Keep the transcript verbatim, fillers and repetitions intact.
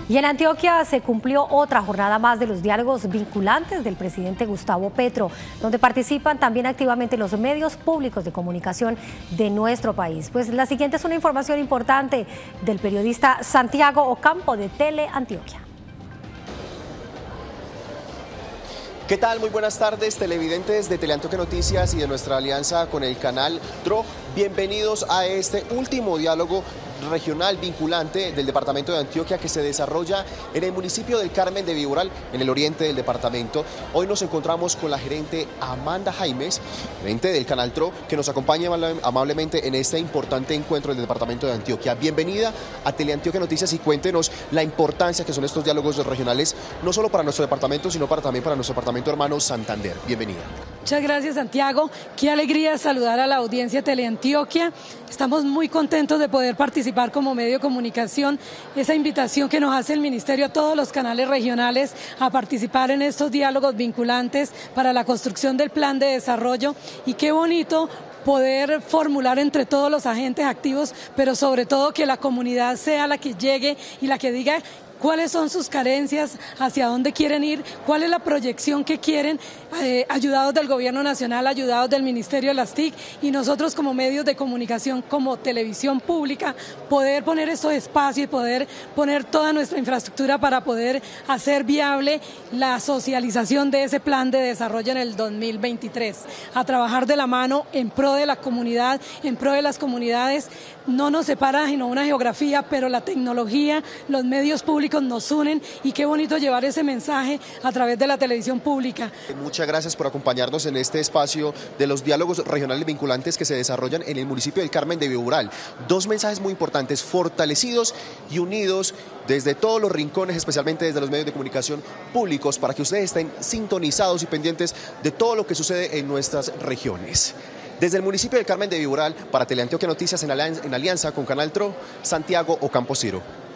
Y en Antioquia se cumplió otra jornada más de los diálogos vinculantes del presidente Gustavo Petro, donde participan también activamente los medios públicos de comunicación de nuestro país. Pues la siguiente es una información importante del periodista Santiago Ocampo de Teleantioquia. ¿Qué tal? Muy buenas tardes, televidentes de Teleantioquia Noticias y de nuestra alianza con el canal T R O. Bienvenidos a este último diálogo regional vinculante del departamento de Antioquia que se desarrolla en el municipio del Carmen de Viboral, en el oriente del departamento. Hoy nos encontramos con la gerente Amanda Jaimes, gerente del canal T R O, que nos acompaña amablemente en este importante encuentro del departamento de Antioquia. Bienvenida a Teleantioquia Noticias y cuéntenos la importancia que son estos diálogos regionales, no solo para nuestro departamento, sino para, también para nuestro departamento hermano Santander. Bienvenida. Muchas gracias, Santiago. Qué alegría saludar a la audiencia de Teleantioquia. Estamos muy contentos de poder participar como medio de comunicación. Esa invitación que nos hace el Ministerio a todos los canales regionales a participar en estos diálogos vinculantes para la construcción del plan de desarrollo. Y qué bonito poder formular entre todos los agentes activos, pero sobre todo que la comunidad sea la que llegue y la que diga cuáles son sus carencias, hacia dónde quieren ir, cuál es la proyección que quieren, eh, ayudados del Gobierno Nacional, ayudados del Ministerio de las T I C, y nosotros como medios de comunicación, como televisión pública, poder poner esos espacios y poder poner toda nuestra infraestructura para poder hacer viable la socialización de ese plan de desarrollo en el dos mil veintitrés. A trabajar de la mano en pro de la comunidad, en pro de las comunidades. No nos separa sino una geografía, pero la tecnología, los medios públicos nos unen, y qué bonito llevar ese mensaje a través de la televisión pública. Muchas gracias por acompañarnos en este espacio de los diálogos regionales vinculantes que se desarrollan en el municipio del Carmen de Viboral. Dos mensajes muy importantes: fortalecidos y unidos desde todos los rincones, especialmente desde los medios de comunicación públicos, para que ustedes estén sintonizados y pendientes de todo lo que sucede en nuestras regiones. Desde el municipio del Carmen de Viboral, para Teleantioquia Noticias en alianza con Canal T R O, Santiago Ocampo Ciro.